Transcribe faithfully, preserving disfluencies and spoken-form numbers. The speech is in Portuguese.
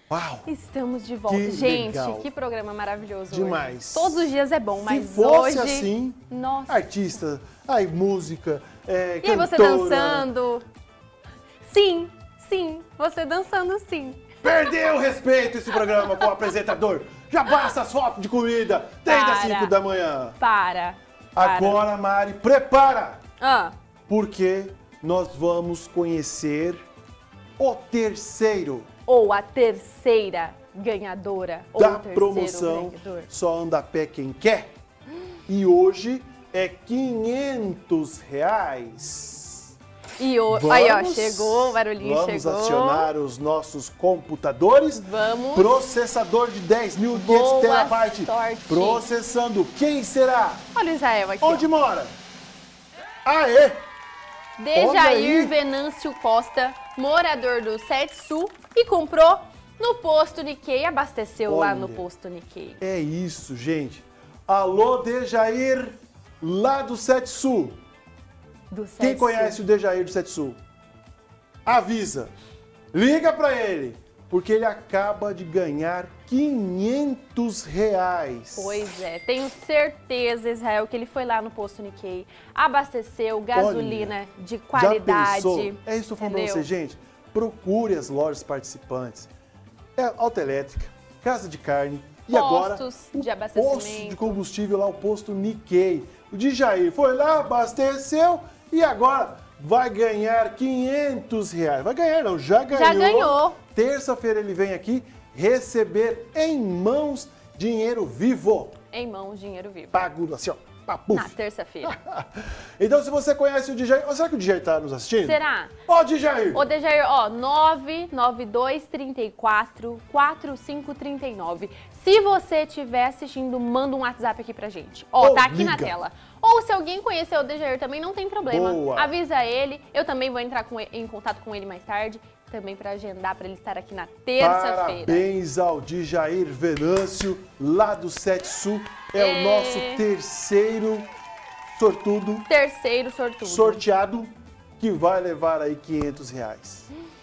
Uau! Estamos de volta. Que Gente, legal. que programa maravilhoso Demais. hoje. Todos os dias é bom, mas Se fosse hoje... assim, Nossa. artista, aí música, é, E aí você cantora. dançando? Sim, sim, você dançando sim. Perdeu o respeito esse programa com o apresentador. Já basta as fotos de comida desde as Para. cinco da manhã. Para. para. Agora, Mari, prepara! Ah, Porque nós vamos conhecer o terceiro ou a terceira ganhadora. Ou da o terceiro promoção ganhador. Só Anda a Pé Quem Quer. E hoje é quinhentos reais. E o... Vamos, aí, ó, chegou, o barulhinho vamos chegou. acionar os nossos computadores. Vamos. Processador de dez mil e quinhentos Boa terabytes. sorte. Processando. Quem será? Olha o Israel aqui. Onde mora? Aê! Olha Dejair aí. Venâncio Costa, morador do Sete Sul, e comprou no posto Nikkei, abasteceu lá no Olha. posto Nikkei. É isso, gente. Alô, Dejair, lá do Sete Sul. Do Sete Quem Sul. conhece o Dejair do Sete Sul? Avisa. Liga pra ele, porque ele acaba de ganhar quinhentos reais. Pois é, tenho certeza, Israel, que ele foi lá no posto Nikkei, abasteceu gasolina de Já qualidade. pensou? É isso que eu tô falando pra entendeu? você, gente. Procure as lojas participantes. É autoelétrica, casa de carne e agora Postos o de abastecimento. posto de combustível lá, o posto Nikkei. O Dejair foi lá, abasteceu e agora vai ganhar quinhentos reais. Vai ganhar não, já ganhou. Já ganhou. Terça-feira ele vem aqui receber em mãos dinheiro vivo. Em mãos, dinheiro vivo. Pago assim, ó, papuf. Na terça-feira. Então, se você conhece o Dejair... Oh, será que o Dejair tá nos assistindo? Será? Ó, Dejair! Ô, Dejair, ó, nove nove dois, três quatro, quatro cinco três nove. Se você estiver assistindo, manda um WhatsApp aqui pra gente. Ó, Ou tá aqui liga. na tela. Ou se alguém conhecer o Dejair também, não tem problema. Boa. Avisa ele. Eu também vou entrar com ele- em contato com ele mais tarde, também pra agendar, pra ele estar aqui na terça-feira. Parabéns ao Dejair Venâncio, lá do Sete Sul. É, É. o nosso terceiro sortudo, Terceiro sortudo. sorteado, que vai levar aí quinhentos reais.